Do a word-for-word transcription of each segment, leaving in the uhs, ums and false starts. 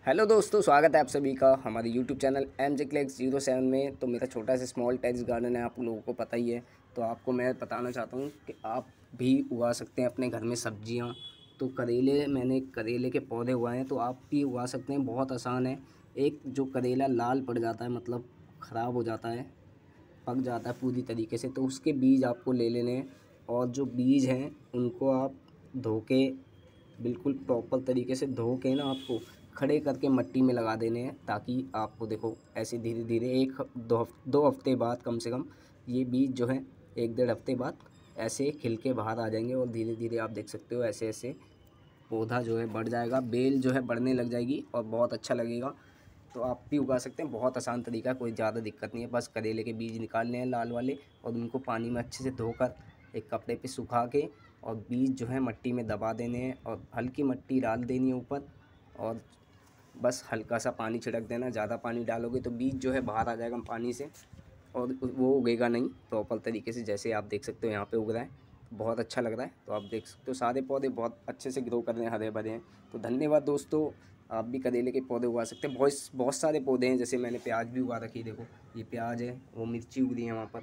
Hello दोस्तों, स्वागत है आप सभी का हमारे YouTube channel M J clex zero seven में। तो मेरा छोटा सा स्मॉल टेरेस गार्डन है, आप लोगों को पता ही है। तो आपको मैं बताना चाहता हूँ कि आप भी उगा सकते हैं अपने घर में सब्जियाँ। तो करेले, मैंने करेले के पौधे उगाए हैं, तो आप भी उगा सकते हैं। बहुत आसान है। एक जो करेला लाल पड़ जाता है, मतलब ख़राब हो जाता है, पक जाता है पूरी तरीके से, तो उसके बीज आपको ले लेने हैं। और जो बीज हैं उनको आप धो के, बिल्कुल प्रॉपर तरीके से धो के ना, आपको खड़े करके मिट्टी में लगा देने हैं, ताकि आपको देखो ऐसे धीरे धीरे एक दो हफ दो हफ्ते बाद कम से कम ये बीज जो है, एक डेढ़ हफ्ते बाद ऐसे खिल के बाहर आ जाएंगे। और धीरे धीरे आप देख सकते हो ऐसे ऐसे पौधा जो है बढ़ जाएगा, बेल जो है बढ़ने लग जाएगी और बहुत अच्छा लगेगा। तो आप भी उगा सकते हैं। बहुत आसान तरीका है, कोई ज़्यादा दिक्कत नहीं है। बस करेले के बीज निकालने हैं लाल वाले, और उनको पानी में अच्छे से धोकर एक कपड़े पे सुखा के, और बीज जो है मिट्टी में दबा देने हैं, और हल्की मिट्टी डाल देनी है ऊपर, और बस हल्का सा पानी छिड़क देना। ज़्यादा पानी डालोगे तो बीज जो है बाहर आ जाएगा पानी से, और वो उगेगा नहीं प्रॉपर तरीके से। जैसे आप देख सकते हो यहाँ पे उग रहा है, बहुत अच्छा लग रहा है। तो आप देख सकते हो सारे पौधे बहुत अच्छे से ग्रो कर रहे हैं, हरे भरे हैं। तो धन्यवाद दोस्तों, आप भी करेले के पौधे उगा सकते हैं। बहुत बहुत सारे पौधे हैं, जैसे मैंने प्याज भी उगा रखी है। देखो ये प्याज है, वो मिर्ची उग रही है वहाँ पर।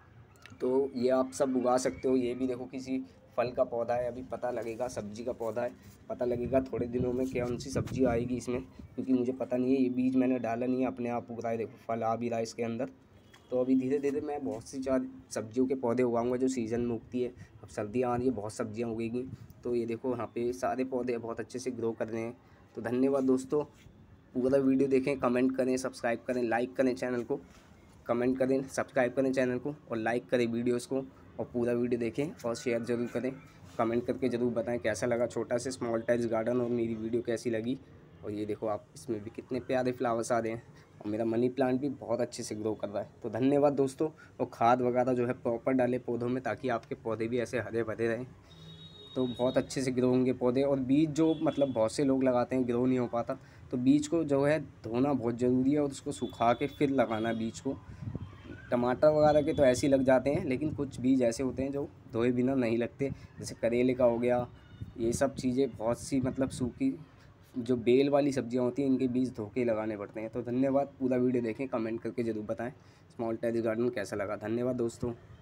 तो ये आप सब उगा सकते हो। ये भी देखो किसी फल का पौधा है, अभी पता लगेगा। सब्जी का पौधा है, पता लगेगा थोड़े दिनों में कौन सी सब्जी आएगी इसमें, क्योंकि मुझे पता नहीं है। ये बीज मैंने डाला नहीं है, अपने आप उग रहा है। देखो फल आ भी रहा है इसके अंदर। तो अभी धीरे धीरे मैं बहुत सी चार सब्जियों के पौधे उगाऊंगा जो सीज़न में उगती है। अब सर्दियाँ आ रही है, बहुत सब्जियाँ उगेगी। तो ये देखो यहाँ पे सारे पौधे बहुत अच्छे से ग्रो कर रहे हैं। तो धन्यवाद दोस्तों, पूरा वीडियो देखें, कमेंट करें, सब्सक्राइब करें, लाइक करें चैनल को, कमेंट करें, सब्सक्राइब करें चैनल को, और लाइक करें वीडियोस को, और पूरा वीडियो देखें और शेयर ज़रूर करें। कमेंट करके ज़रूर बताएं कैसा लगा छोटा सा स्मॉल टेरेस गार्डन, और मेरी वीडियो कैसी लगी। और ये देखो आप, इसमें भी कितने प्यारे फ्लावर्स आ रहे हैं, और मेरा मनी प्लांट भी बहुत अच्छे से ग्रो कर रहा है। तो धन्यवाद दोस्तों। और खाद वगैरह जो है प्रॉपर डालें पौधों में, ताकि आपके पौधे भी ऐसे हरे भरे रहें। तो बहुत अच्छे से ग्रो होंगे पौधे। और बीज जो, मतलब बहुत से लोग लगाते हैं, ग्रो नहीं हो पाता। तो बीज को जो है धोना बहुत ज़रूरी है, और उसको सुखा के फिर लगाना बीज को। टमाटर वगैरह के तो ऐसे ही लग जाते हैं, लेकिन कुछ बीज ऐसे होते हैं जो धोए बिना नहीं लगते, जैसे करेले का हो गया। ये सब चीज़ें बहुत सी, मतलब सूखी जो बेल वाली सब्जियां होती हैं, इनके बीज धो के लगाने पड़ते हैं। तो धन्यवाद, पूरा वीडियो देखें, कमेंट करके ज़रूर बताएं स्मॉल टेरेस गार्डन कैसा लगा। धन्यवाद दोस्तों।